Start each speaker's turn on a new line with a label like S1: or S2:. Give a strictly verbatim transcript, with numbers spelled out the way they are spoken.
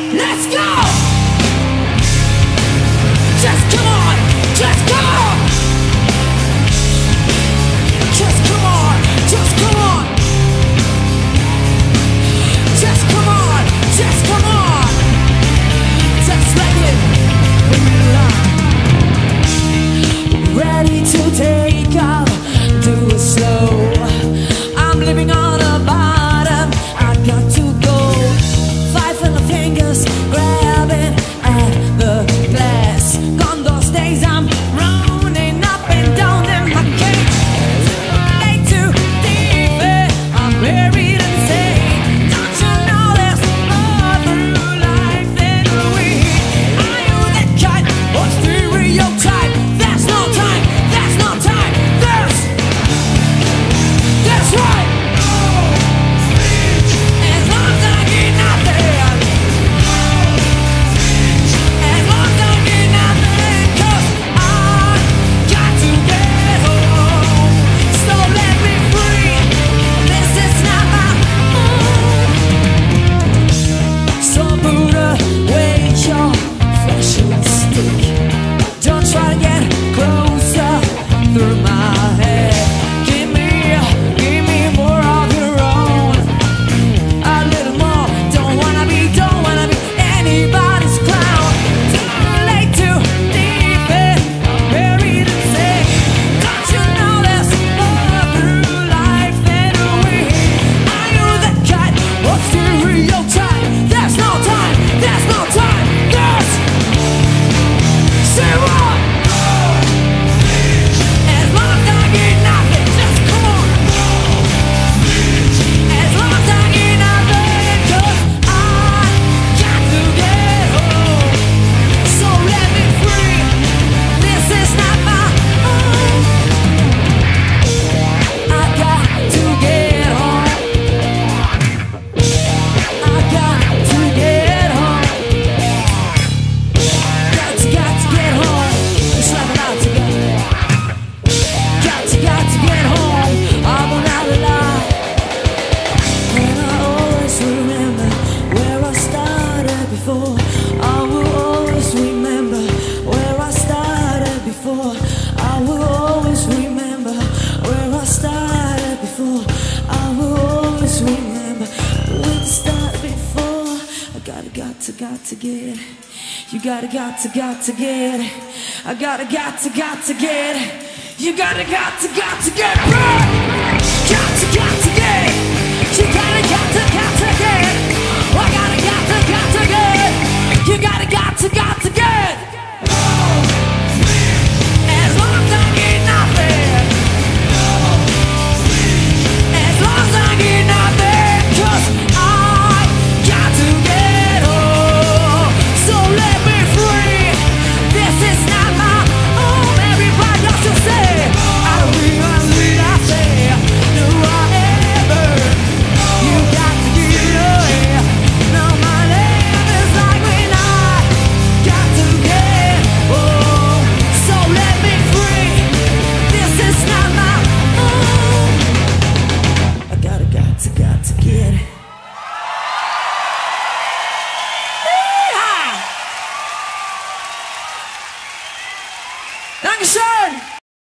S1: Let's go! Just come on! Just come on! Just come on! Just come on! Just come on! Just come on! Just let it be. Ready to take off, do it slow. I'm living on a bottom, I got to go. Five little fingers grabbing at the glass. Gone those days, I'm running up and down in my cage. Way too deep, I'm buried insane. Don't you know there's more through life than we? Are you that kind or stereotype? There's no time, there's no time, there's That's right! As long as I get nothing, as long as I get nothing, 'cause I got to get home. So let me free. This is not my home. So put away your flashing stick. Don't try to get closer through my head. Give me, give me more of your own. A little more. Don't wanna be, don't wanna be anybody's clown. Too late, too deep, and I'm buried insane. Don't you know there's more through life than we? Are you that kind or stereotype? There's no time, there's no time, there's Say what? As long as I get nothing, just come on. As long as I get nothing, 'cause I got to get home. So let me free. This is not my home. I got to get home. I got to get home. Got to, got to get home. Let's laugh it out together. Got to, got to get home. I will not lie. And I always remember where I started before. I will always remember where I started before. I will always remember where I started before. I will always remember where I started before. I gotta, got to, got to get. You gotta, got to, got to get. I gotta, got to, got to get. You gotta, got to, got to get back.